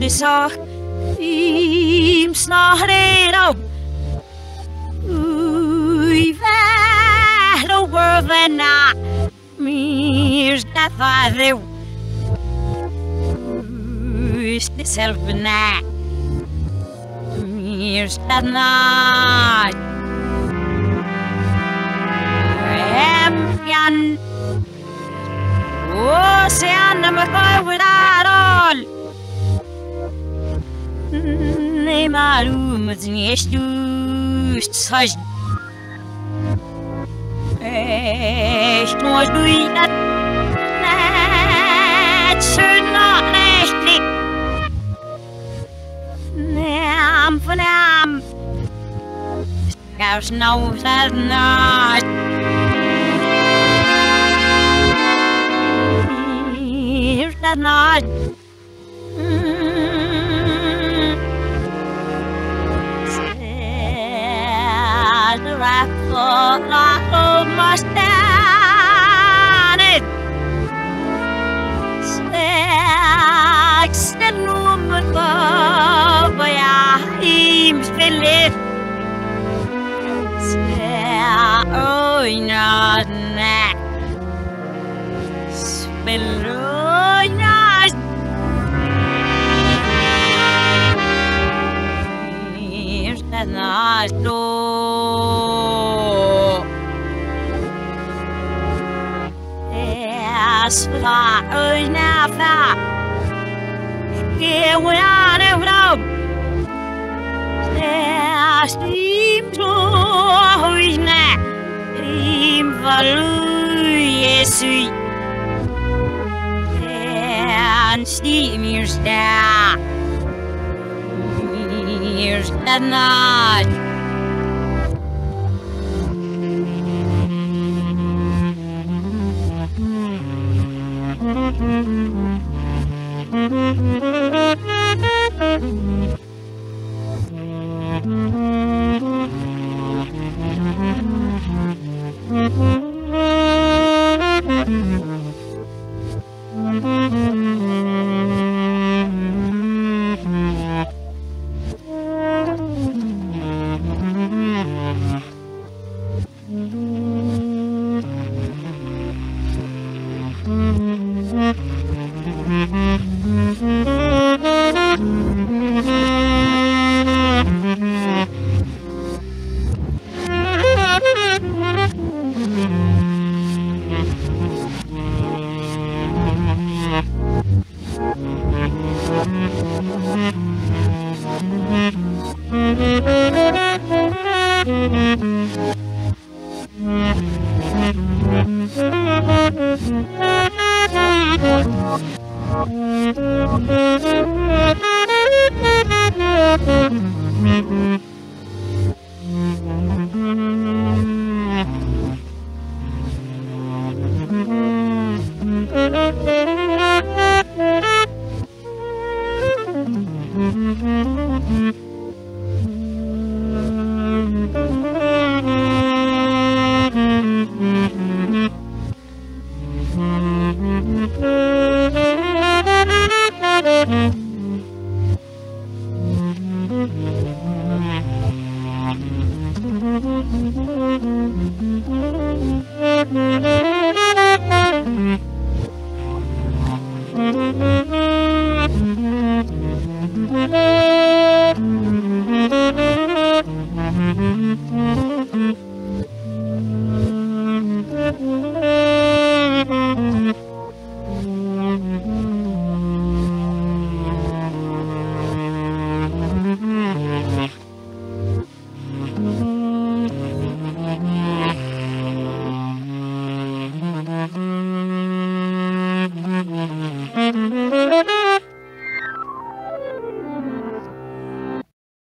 zag im snarero Ui vero wervena Mirs gathadeu Is selfna Mirs gadna Empian Ocean makawararol Ne malum zniestu coś Echt nur du dat net schöner rechtlich Nam von am Gaus nou dat not Here's that not I must stand it. Sex the number by him spillet. Oh, not that. Spill, not. Here's that not. Sla ơi na pha kia qua đâu đâu Sim cho hồi nè im và lui Yesu and steamers da Here's the night Mm-hmm.